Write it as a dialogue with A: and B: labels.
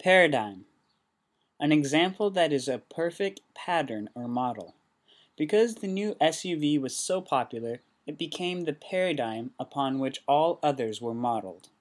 A: Paradigm. An example that is a perfect pattern or model. Because the new SUV was so popular, it became the paradigm upon which all others were modeled.